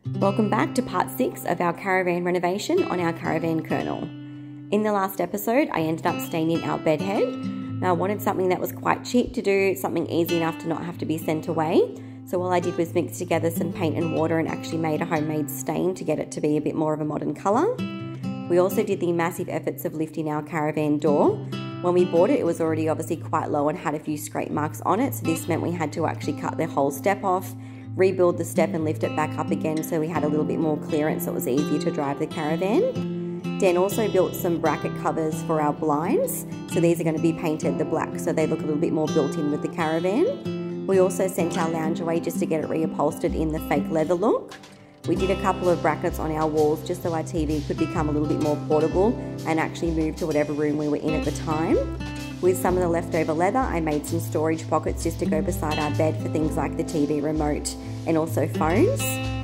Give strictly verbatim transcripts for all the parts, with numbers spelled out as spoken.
Welcome back to part six of our caravan renovation on our caravan Kernel. In the last episode, I ended up staining our bed head. Now I wanted something that was quite cheap to do, something easy enough to not have to be sent away. So all I did was mix together some paint and water and actually made a homemade stain to get it to be a bit more of a modern colour. We also did the massive efforts of lifting our caravan door. When we bought it, it was already obviously quite low and had a few scrape marks on it, so this meant we had to actually cut the whole step off, rebuild the step and lift it back up again so we had a little bit more clearance so it was easier to drive the caravan. Dan also built some bracket covers for our blinds, so these are going to be painted the black so they look a little bit more built in with the caravan. We also sent our lounge away just to get it reupholstered in the fake leather look. We did a couple of brackets on our walls just so our T V could become a little bit more portable and actually move to whatever room we were in at the time. With some of the leftover leather, I made some storage pockets just to go beside our bed for things like the T V remote and also phones.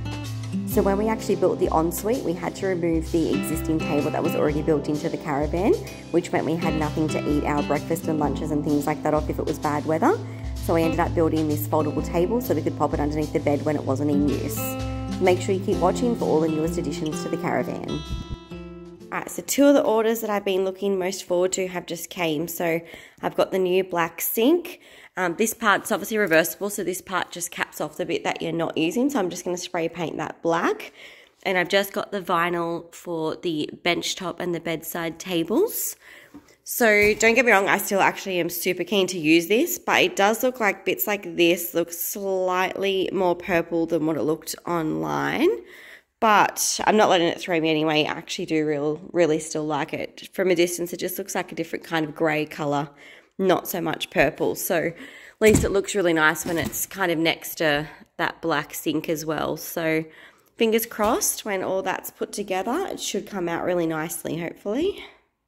So when we actually built the ensuite, we had to remove the existing table that was already built into the caravan, which meant we had nothing to eat our breakfast and lunches and things like that off if it was bad weather. So we ended up building this foldable table so we could pop it underneath the bed when it wasn't in use. Make sure you keep watching for all the newest additions to the caravan. Alright, so two of the orders that I've been looking most forward to have just came. So I've got the new black sink. Um, this part's obviously reversible, so this part just caps off the bit that you're not using. So I'm just going to spray paint that black. And I've just got the vinyl for the benchtop and the bedside tables. So don't get me wrong, I still actually am super keen to use this, but it does look like bits like this look slightly more purple than what it looked online. But I'm not letting it throw me anyway. I actually do real, really still like it. From a distance, it just looks like a different kind of grey colour, not so much purple. So at least it looks really nice when it's kind of next to that black sink as well. So fingers crossed, when all that's put together, it should come out really nicely, hopefully.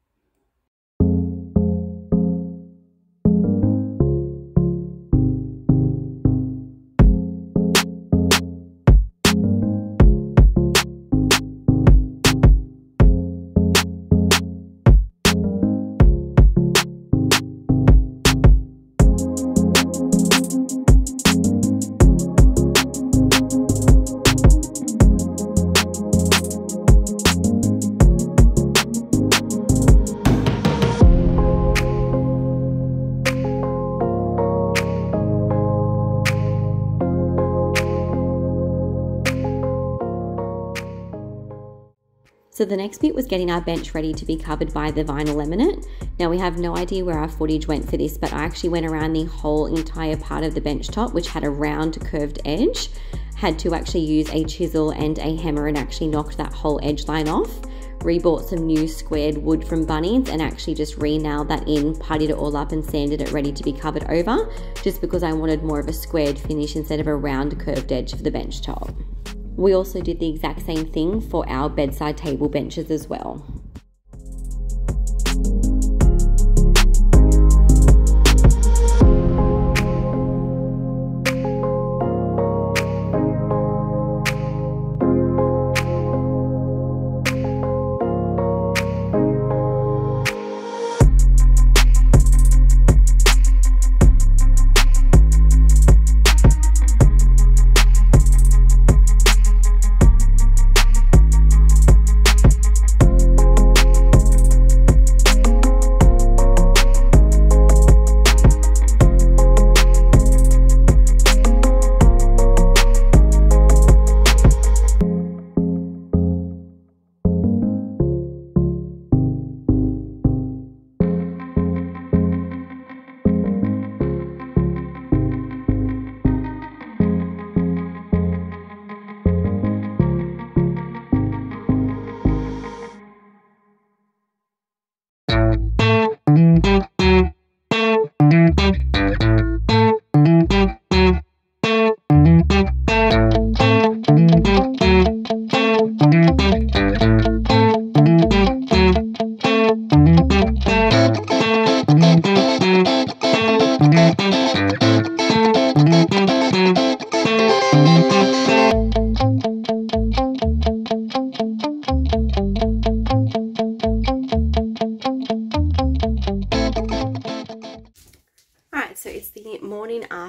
So the next bit was getting our bench ready to be covered by the vinyl laminate. Now we have no idea where our footage went for this, but I actually went around the whole entire part of the bench top, which had a round curved edge. Had to actually use a chisel and a hammer and actually knocked that whole edge line off. Rebought some new squared wood from Bunnings and actually just re-nailed that in, puttied it all up and sanded it ready to be covered over, just because I wanted more of a squared finish instead of a round curved edge for the bench top. We also did the exact same thing for our bedside table benches as well.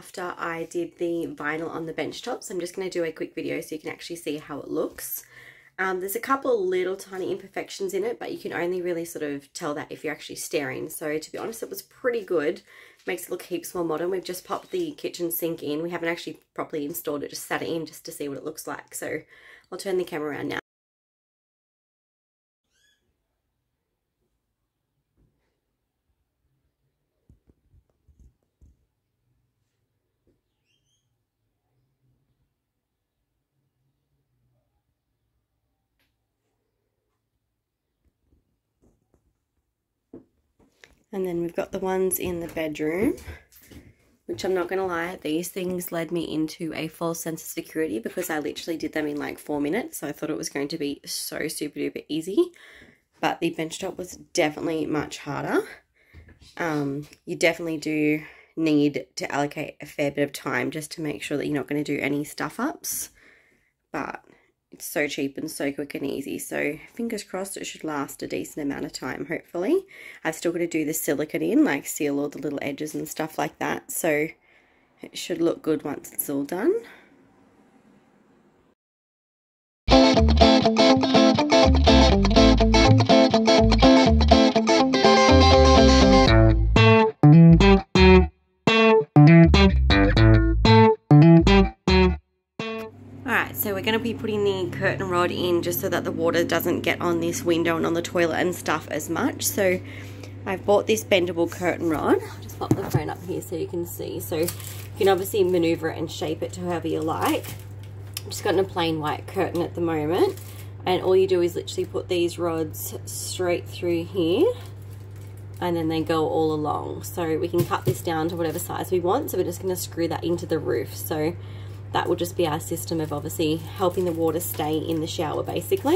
after I did the vinyl on the bench top, so I'm just going to do a quick video so you can actually see how it looks. Um, there's a couple little tiny imperfections in it, but you can only really sort of tell that if you're actually staring. So to be honest, it was pretty good. Makes it look heaps more modern. We've just popped the kitchen sink in. We haven't actually properly installed it, just sat it in just to see what it looks like. So I'll turn the camera around now. And then we've got the ones in the bedroom, which I'm not going to lie, these things led me into a false sense of security because I literally did them in like four minutes. So I thought it was going to be so super duper easy, but the bench top was definitely much harder. Um, you definitely do need to allocate a fair bit of time just to make sure that you're not going to do any stuff ups, but it's so cheap and so quick and easy, so fingers crossed it should last a decent amount of time, hopefully. I've still got to do the silicone in, like seal all the little edges and stuff like that, so it should look good once it's all done. So we're going to be putting the curtain rod in just so that the water doesn't get on this window and on the toilet and stuff as much. So I've bought this bendable curtain rod. I'll just pop the phone up here so you can see. So you can obviously maneuver it and shape it to however you like. I'm just got a plain white curtain at the moment. And all you do is literally put these rods straight through here. And then they go all along. So we can cut this down to whatever size we want. So we're just going to screw that into the roof. So that will just be our system of obviously helping the water stay in the shower basically.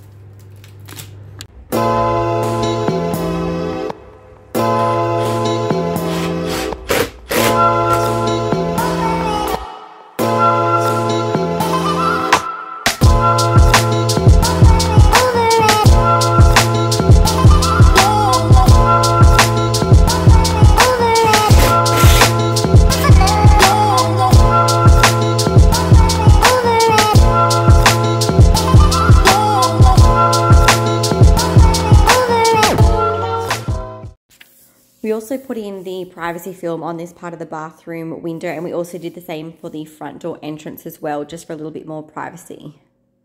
We also put in the privacy film on this part of the bathroom window, and we also did the same for the front door entrance as well, just for a little bit more privacy.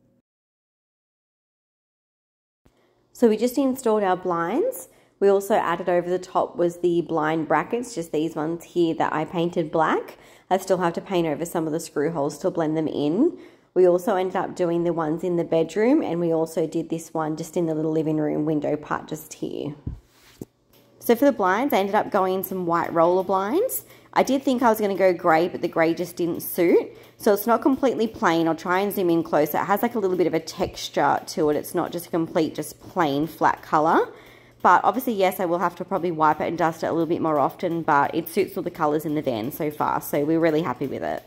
So we just installed our blinds. We also added over the top was the blind brackets, just these ones here that I painted black. I still have to paint over some of the screw holes to blend them in. We also ended up doing the ones in the bedroom, and we also did this one just in the little living room window part just here. So for the blinds, I ended up going in some white roller blinds. I did think I was going to go grey, but the grey just didn't suit. So it's not completely plain. I'll try and zoom in closer. It has like a little bit of a texture to it. It's not just a complete, just plain flat colour. But obviously, yes, I will have to probably wipe it and dust it a little bit more often, but it suits all the colours in the van so far. So we're really happy with it.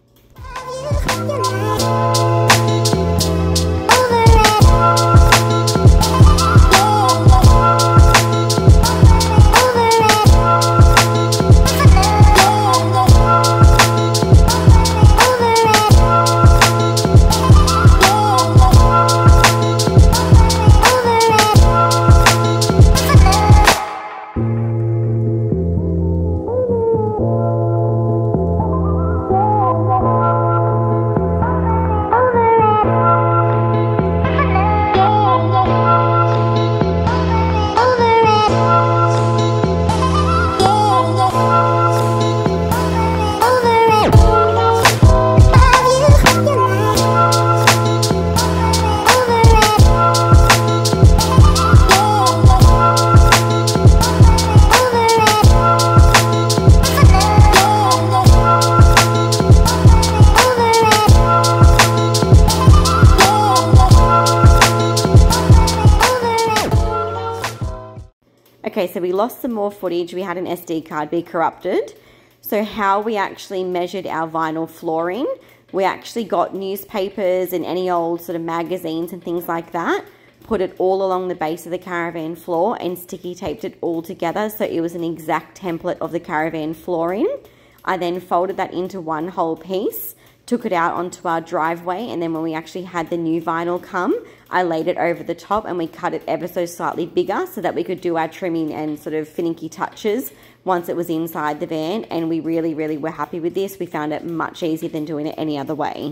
Okay, so we lost some more footage. We had an S D card be corrupted. So how we actually measured our vinyl flooring, we actually got newspapers and any old sort of magazines and things like that, put it all along the base of the caravan floor and sticky taped it all together so it was an exact template of the caravan flooring. I then folded that into one whole piece, took it out onto our driveway, and then when we actually had the new vinyl come, I laid it over the top and we cut it ever so slightly bigger so that we could do our trimming and sort of finicky touches once it was inside the van, and we really, really were happy with this. We found it much easier than doing it any other way.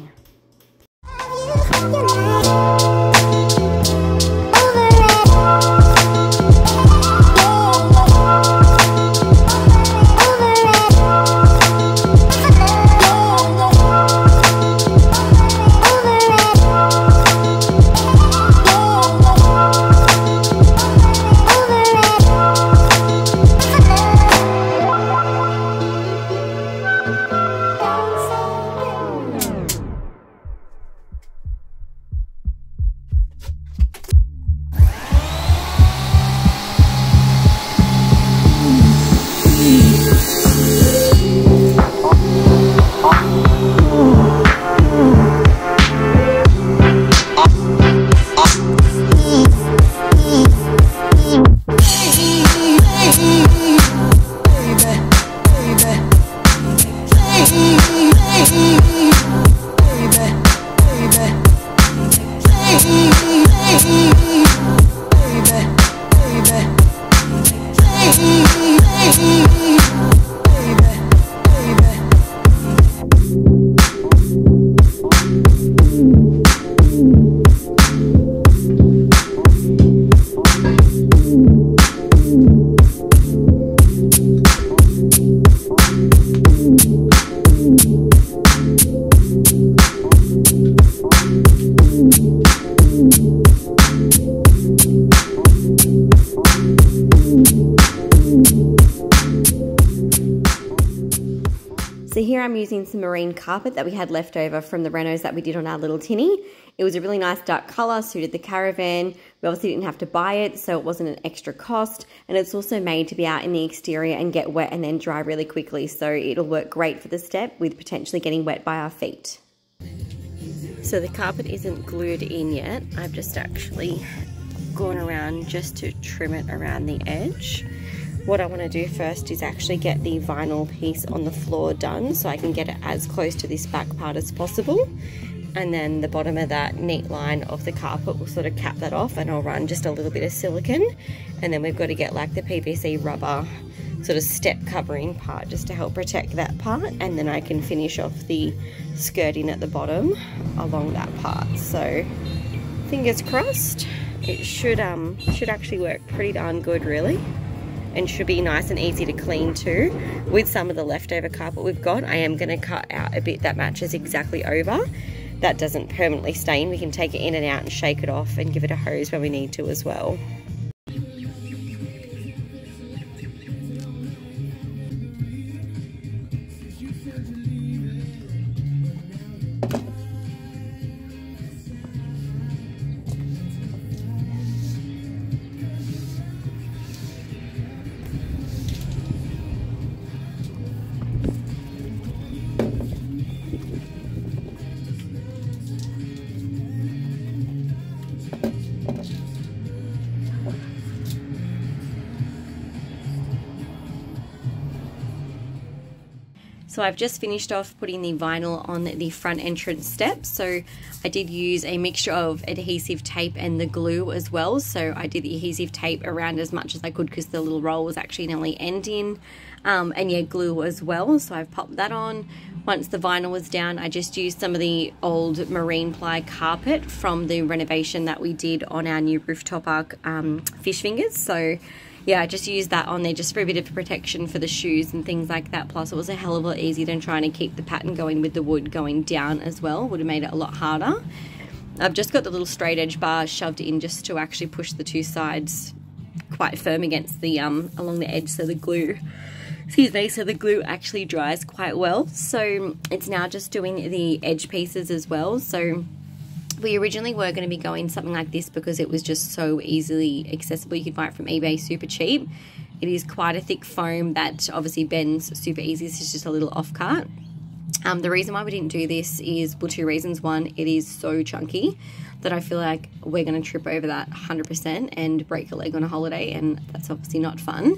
So here I'm using some marine carpet that we had left over from the renos that we did on our little tinny. It was a really nice dark colour, suited the caravan. We obviously didn't have to buy it, so it wasn't an extra cost. And it's also made to be out in the exterior and get wet and then dry really quickly. So it'll work great for the step with potentially getting wet by our feet. So the carpet isn't glued in yet. I've just actually gone around just to trim it around the edge. What I want to do first is actually get the vinyl piece on the floor done so I can get it as close to this back part as possible. And then the bottom of that neat line of the carpet will sort of cap that off, and I'll run just a little bit of silicone. And then we've got to get like the P V C rubber sort of step covering part just to help protect that part. And then I can finish off the skirting at the bottom along that part. So fingers crossed, it should, um, should actually work pretty darn good really. And should be nice and easy to clean too. With some of the leftover carpet we've got, I am going to cut out a bit that matches exactly over. That doesn't permanently stain. We can take it in and out and shake it off and give it a hose when we need to as well. So I've just finished off putting the vinyl on the front entrance steps. So I did use a mixture of adhesive tape and the glue as well. So I did the adhesive tape around as much as I could because the little roll was actually nearly ending. Um, and yeah, glue as well. So I've popped that on. Once the vinyl was down, I just used some of the old marine ply carpet from the renovation that we did on our new rooftop arc um, fish fingers. So yeah, I just used that on there just for a bit of protection for the shoes and things like that. Plus, it was a hell of a lot easier than trying to keep the pattern going with the wood going down as well. Would have made it a lot harder. I've just got the little straight edge bar shoved in just to actually push the two sides quite firm against the, um, along the edge so the glue, excuse me, so the glue actually dries quite well. So it's now just doing the edge pieces as well. So we originally were going to be going something like this because it was just so easily accessible. You could buy it from eBay super cheap. It is quite a thick foam that obviously bends super easy. This is just a little off cut. Um, the reason why we didn't do this is, well, two reasons. One, it is so chunky that I feel like we're going to trip over that one hundred percent and break a leg on a holiday, and that's obviously not fun.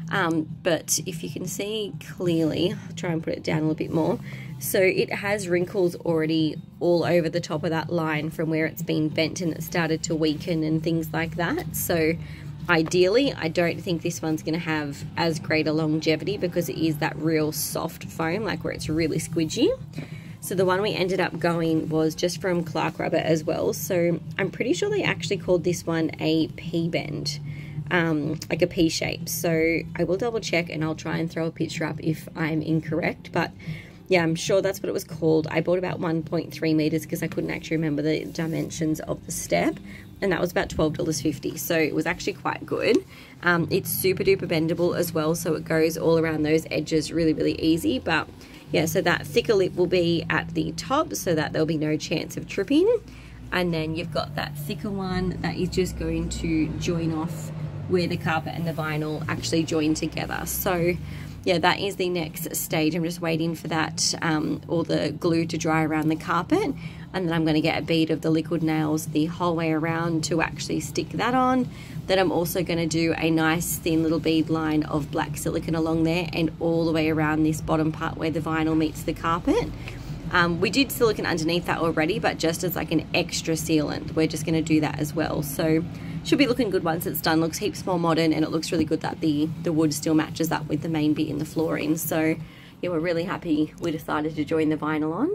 Um, but if you can see clearly, I'll try and put it down a little bit more. So it has wrinkles already all over the top of that line from where it's been bent and it started to weaken and things like that. So ideally, I don't think this one's going to have as great a longevity because it is that real soft foam, like where it's really squidgy. So the one we ended up going was just from Clark Rubber as well. So I'm pretty sure they actually called this one a P-bend. Um, like a P shape. So I will double check and I'll try and throw a picture up if I'm incorrect, but yeah, I'm sure that's what it was called. I bought about one point three meters because I couldn't actually remember the dimensions of the step, and that was about twelve dollars fifty, so it was actually quite good. Um, it's super duper bendable as well, so it goes all around those edges really, really easy. But yeah, so that thicker lip will be at the top so that there'll be no chance of tripping, and then you've got that thicker one that is just going to join off where the carpet and the vinyl actually join together. So yeah, that is the next stage. I'm just waiting for that, um, all the glue to dry around the carpet, and then I'm going to get a bead of the liquid nails the whole way around to actually stick that on. Then I'm also going to do a nice thin little bead line of black silicone along there and all the way around this bottom part where the vinyl meets the carpet. Um, we did silicone underneath that already, but just as like an extra sealant, we're just going to do that as well. So should be looking good once it's done. Looks heaps more modern, and it looks really good that the the wood still matches up with the main bit in the flooring. So yeah, we're really happy we decided to join the vinyl on.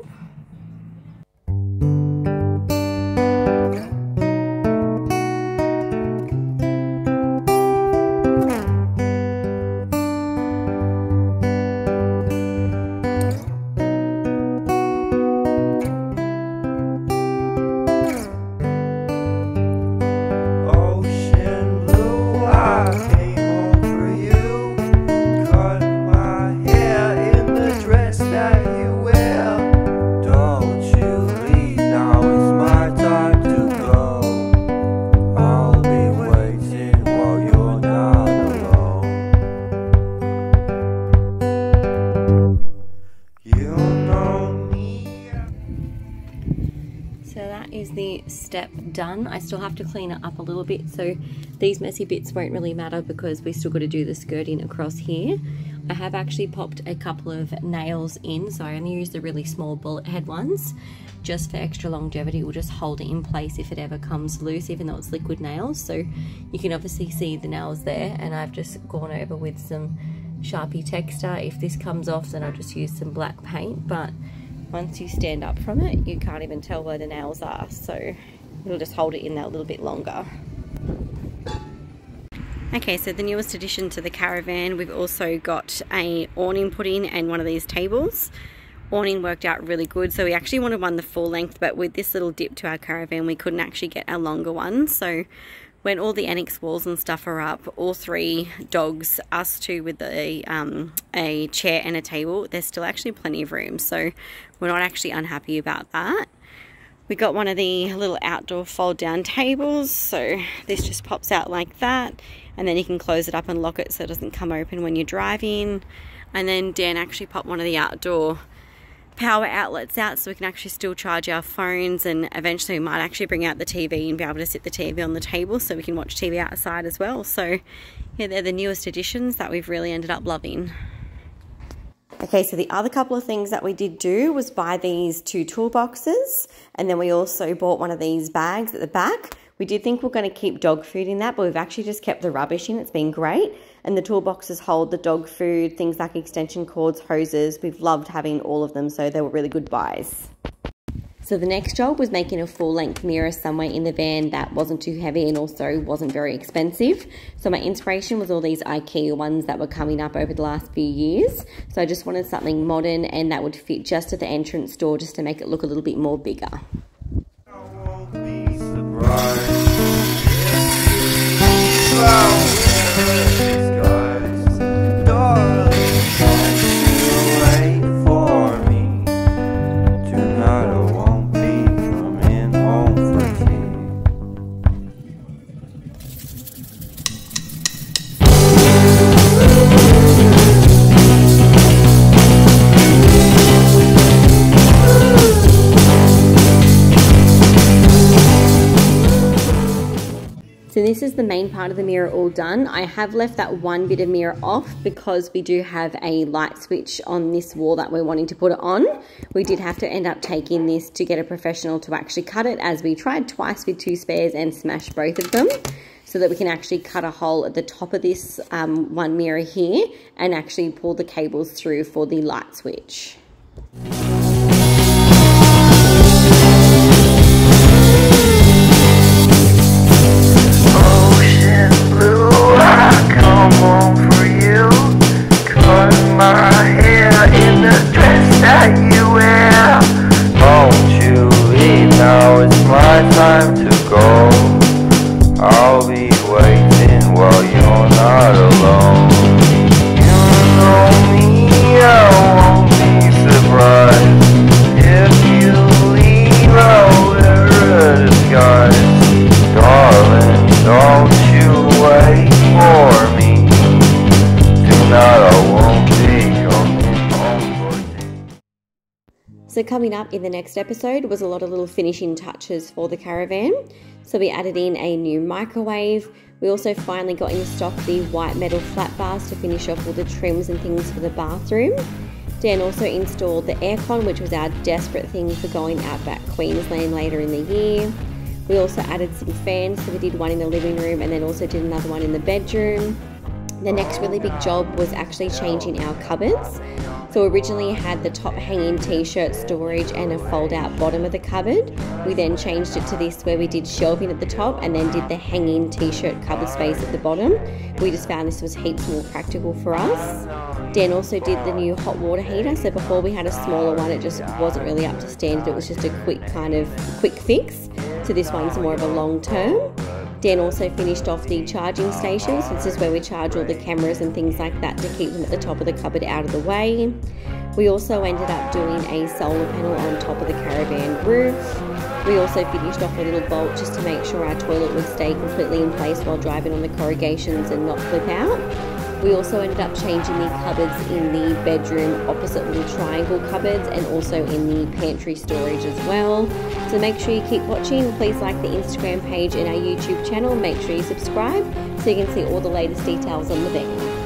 The step done. I still have to clean it up a little bit, so these messy bits won't really matter because we still got to do the skirting across here. I have actually popped a couple of nails in, so I only use the really small bullet head ones just for extra longevity. We'll just hold it in place if it ever comes loose, even though it's liquid nails. So you can obviously see the nails there, and I've just gone over with some Sharpie texture. If this comes off, then I'll just use some black paint, but once you stand up from it, you can't even tell where the nails are, so it'll just hold it in there a little bit longer. Okay, so the newest addition to the Caravan, we've also got a awning put in and one of these tables. Awning worked out really good, so we actually wanted one the full length, but with this little dip to our Caravan, we couldn't actually get a longer one. So when all the annex walls and stuff are up, all three dogs, us two with a, um, a chair and a table, there's still actually plenty of room, so we're not actually unhappy about that. We got one of the little outdoor fold down tables, so this just pops out like that, and then you can close it up and lock it so it doesn't come open when you're driving. And then Dan actually popped one of the outdoor power outlets out so we can actually still charge our phones, and eventually we might actually bring out the T V and be able to sit the T V on the table so we can watch T V outside as well. So yeah, they're the newest additions that we've really ended up loving. Okay, so the other couple of things that we did do was buy these two toolboxes, and then we also bought one of these bags at the back. We did think we we're going to keep dog food in that, but we've actually just kept the rubbish in. It's been great. And the toolboxes hold the dog food, things like extension cords, hoses. We've loved having all of them, so they were really good buys. So the next job was making a full-length mirror somewhere in the van that wasn't too heavy and also wasn't very expensive. So my inspiration was all these Ikea ones that were coming up over the last few years. So I just wanted something modern and that would fit just at the entrance door, just to make it look a little bit more bigger. I won't be surprised if you So this is the main part of the mirror all done. I have left that one bit of mirror off because we do have a light switch on this wall that we're wanting to put it on. We did have to end up taking this to get a professional to actually cut it, as we tried twice with two spares and smashed both of them, so that we can actually cut a hole at the top of this um, one mirror here and actually pull the cables through for the light switch. Time to go. I'll be waiting while you're not alone. You know me, I won't be surprised if you leave. I'll wear a disguise. Darling, don't you wait for me. Tonight I won't be coming home for tea. So coming up in the next episode was a lot of little finishing touches for the Caravan. So we added in a new microwave. We also finally got in stock the white metal flat bars to finish off all the trims and things for the bathroom. Dan also installed the aircon, which was our desperate thing for going out back Queensland later in the year. We also added some fans, so we did one in the living room and then also did another one in the bedroom. The next really big job was actually changing our cupboards. So originally it had the top hanging t-shirt storage and a fold out bottom of the cupboard. We then changed it to this where we did shelving at the top and then did the hanging t-shirt cupboard space at the bottom. We just found this was heaps more practical for us. Dan also did the new hot water heater. So before we had a smaller one, it just wasn't really up to standard. It was just a quick kind of quick fix. So this one's more of a long term. Dan also finished off the charging stations. This is where we charge all the cameras and things like that to keep them at the top of the cupboard out of the way. We also ended up doing a solar panel on top of the Caravan roof. We also finished off a little bolt just to make sure our toilet would stay completely in place while driving on the corrugations and not flip out. We also ended up changing the cupboards in the bedroom opposite little triangle cupboards and also in the pantry storage as well. So make sure you keep watching. Please like the Instagram page and our YouTube channel. Make sure you subscribe so you can see all the latest details on the bed.